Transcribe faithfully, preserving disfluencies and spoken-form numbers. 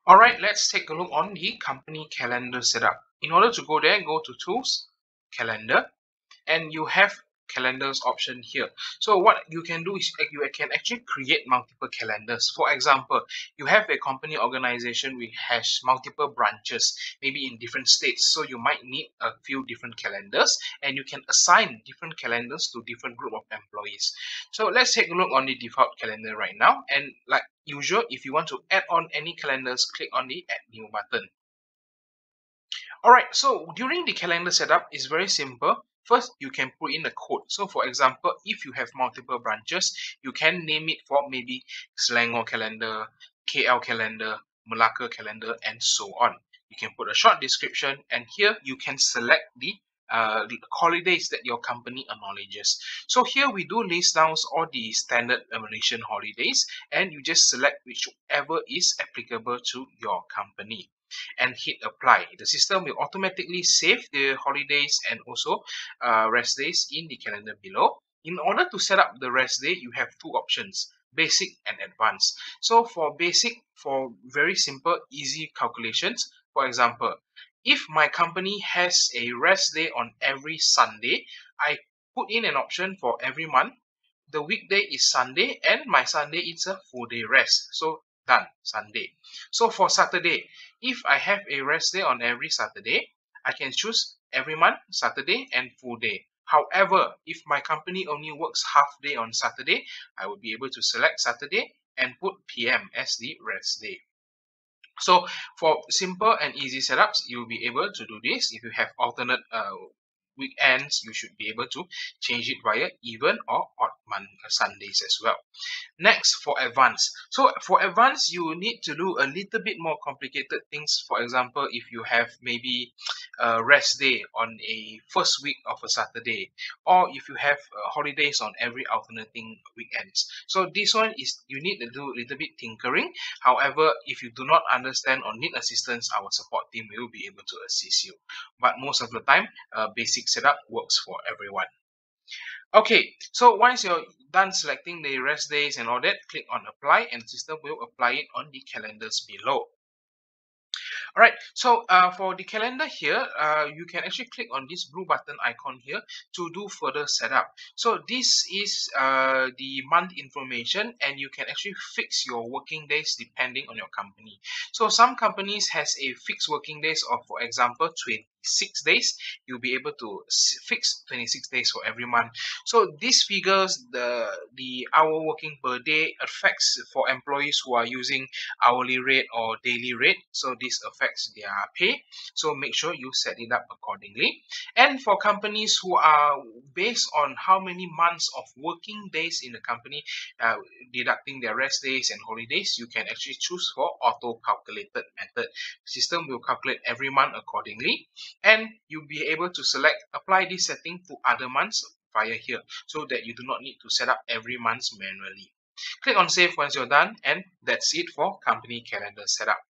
Alright, let's take a look on the company calendar setup. In order to go there, go to Tools, Calendar, and you have calendars option here. So what you can do is you can actually create multiple calendars. For example, you have a company organization which has multiple branches, maybe in different states. So you might need a few different calendars, and you can assign different calendars to different group of employees. So let's take a look on the default calendar right now. And like usual, if you want to add on any calendars, click on the add new button. Alright, so during the calendar setup, it's very simple. First, you can put in a code. So for example, if you have multiple branches, you can name it for maybe Selangor calendar, K L calendar, Malacca calendar, and so on. You can put a short description, and here you can select the uh, the holidays that your company acknowledges. So here we do list down all the standard Malaysian holidays, and you just select whichever is applicable to your company and hit apply. The system will automatically save the holidays and also uh, rest days in the calendar below. In order to set up the rest day, you have two options, basic and advanced. So for basic, for very simple, easy calculations, for example, if my company has a rest day on every Sunday, I put in an option for every month. The weekday is Sunday and my Sunday is a full day rest. So done, Sunday. So for Saturday, if I have a rest day on every Saturday, I can choose every month, Saturday and full day. However, if my company only works half day on Saturday, I will be able to select Saturday and put P M as the rest day. So for simple and easy setups, you'll be able to do this. If you have alternate uh, weekends, you should be able to change it via even or odd month uh, Sundays as well. Next, for advanced. So for advanced, you need to do a little bit more complicated things. For example, if you have maybe a rest day on a first week of a Saturday, or if you have uh, holidays on every alternating weekends. So this one is you need to do a little bit tinkering. However, if you do not understand or need assistance, our support team will be able to assist you. But most of the time, uh, basic setup works for everyone. Okay, so once you're done selecting the rest days and all that, click on apply and the system will apply it on the calendars below. Alright, so uh, for the calendar here, uh, you can actually click on this blue button icon here to do further setup. So this is uh, the month information, and you can actually fix your working days depending on your company. So some companies has a fixed working days of, for example, twenty-six days. You'll be able to fix twenty-six days for every month. So these figures, the the hour working per day affects for employees who are using hourly rate or daily rate. So this affects their pay. So make sure you set it up accordingly. And for companies who are based on how many months of working days in the company, uh, deducting their rest days and holidays, you can actually choose for auto calculated method. The system will calculate every month accordingly, and you'll be able to select apply this setting to other months via here, so that you do not need to set up every month manually. Click on save once you're done, and that's it for company calendar setup.